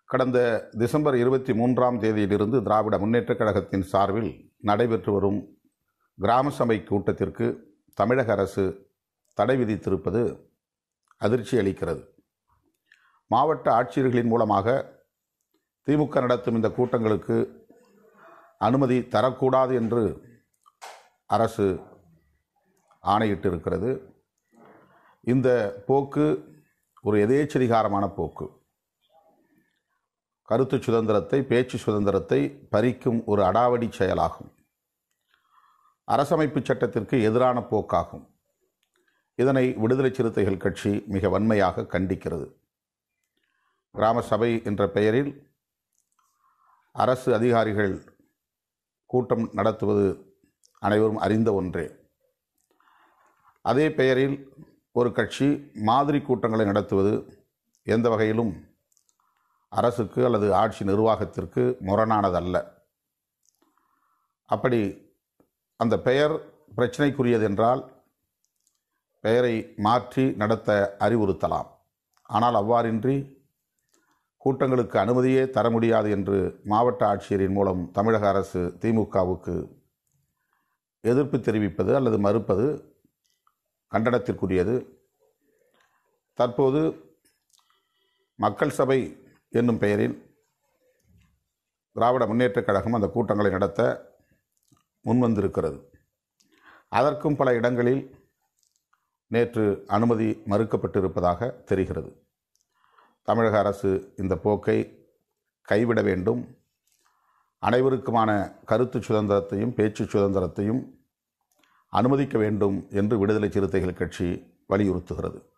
கடந்த டிசம்பர் 23ஆம் தேதியிலிருந்து திராவிட முன்னேற்றக் கழகத்தின் சார்பில் நடைபெற்று வரும் கிராம சபை கூட்டத்திற்கு தமிழக அரசு தடை விதித்திருப்பது அதிர்ச்சி அளிக்கிறது. மாவட்ட ஆட்சியர்களின் மூலமாக திமுக நடத்தும் இந்த கூட்டங்களுக்கு அனுமதி தரக்கூடாது என்று அரசு ஆணையிட்டிருக்கிறது. இந்த போக்கு ஒரு எதேச்சதிகாரமான போக்கு. கருத்து சுதந்திரத்தை, பேச்சு சுதந்திரத்தை பறிக்கும் ஒரு அடாவடி செயலாகும். அரசமைப்பு சட்டத்திற்கு எதிரான போக்காகும். இதனை விடுதலை சிறுத்தைகள் கட்சி மிக வன்மையாக கண்டிக்கிறது. கிராம சபை என்ற பெயரில் அரசு அதிகாரிகள் கூட்டம் நடத்துவது அனைவரும் அறிந்த ஒன்றே. அதே பெயரில் ஒரு கட்சி மாதிரி கூட்டங்களை நடத்துவது எந்த வகையிலும் அரசுக்கு அல்லது ஆட்சி நிர்வாகத்திற்கு முரணானதல்ல. அப்படி அந்த பெயர் பிரச்சனைக்குரியது என்றால் பெயரை மாற்றி நடத்த அறிவுறுத்தலாம். ஆனால் அவ்வாறின்றி கூட்டங்களுக்கு அனுமதியே தர முடியாது என்று மாவட்ட ஆட்சியரின் மூலம் தமிழக அரசு திமுகவுக்கு எதிர்ப்பு தெரிவிப்பது அல்லது மறுப்பது கண்டனத்திற்குரியது. தற்போது மக்கள் சபை என்னும் பெயரில் திராவிட முன்னேற்றக் கழகம் அந்த கூட்டங்களை நடத்த முன்வந்திருக்கிறது. அதற்கும் பல இடங்களில் நேற்று அனுமதி மறுக்கப்பட்டிருப்பதாக தெரிகிறது. தமிழக அரசு இந்த போக்கை கைவிட வேண்டும். அனைவருக்குமான கருத்து சுதந்திரத்தையும் பேச்சு சுதந்திரத்தையும் அனுமதிக்க வேண்டும் என்று விடுதலை சிறுத்தைகள் கட்சி வலியுறுத்துகிறது.